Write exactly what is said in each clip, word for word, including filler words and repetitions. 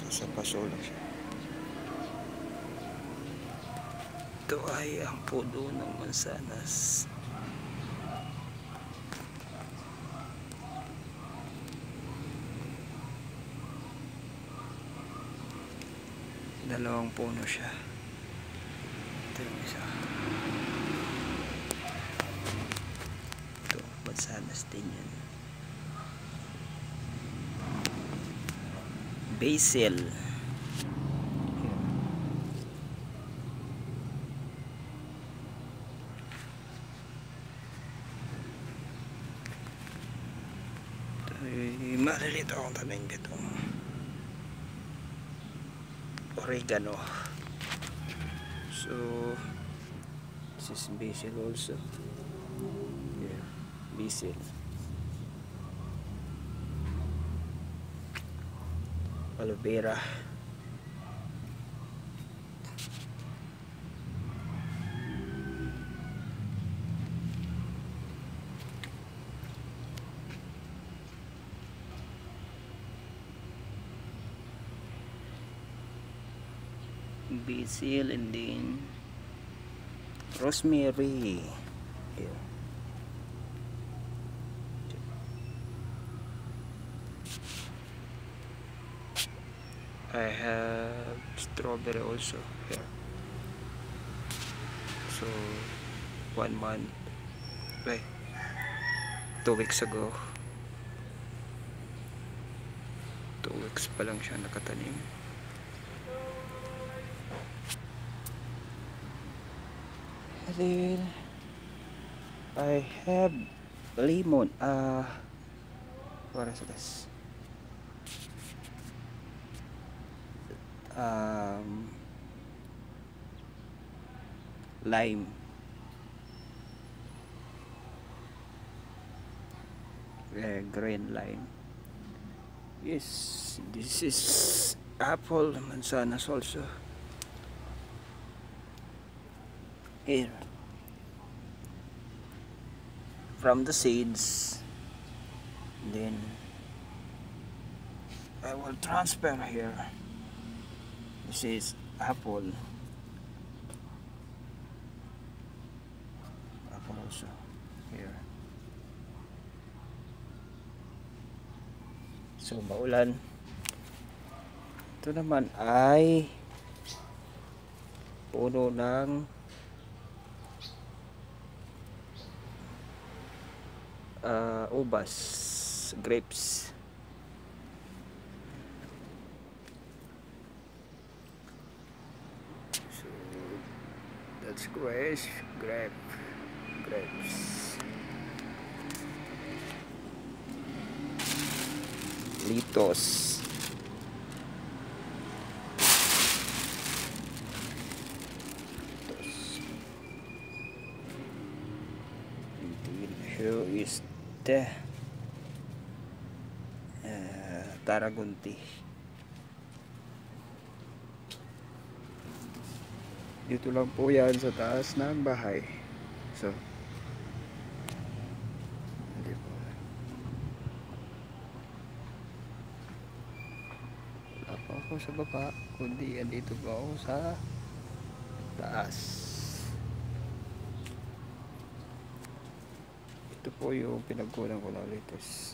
Sa paso lang siya. Ito ay ang puno ng mansanas. Dalawang puno siya. Ito yung isa. Ito, mansanas din yan. Basil. Ito ay malilito akong tanim dito. Oregano. So this is basil also. Yeah, basil. Aloe vera. Basil and then rosemary. Here. I have strawberry also here. So one month, wait, two weeks ago, two weeks pa lang siya nakatanim. And then I have lemon. Uh, what is this? Um, lime. Uh, green lime. Yes, this is apple mansanas also. Here, from the seeds, then I will transfer here. This is apple. Apple also here. So maulan. Ito naman ay puno ng uh, ubas, grapes. So that's grapes, grape, grapes. Litos. Here is the uh, Taragunti. Dito lang po yan sa taas ng bahay. So hindi po. Wala pa ako sa baba, kundi dito pa ako sa taas. Ito po yung pinagkunan ko ng lettuce.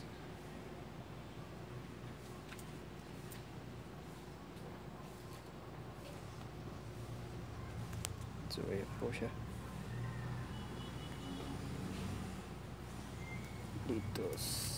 So ayan po siya. Lettuce.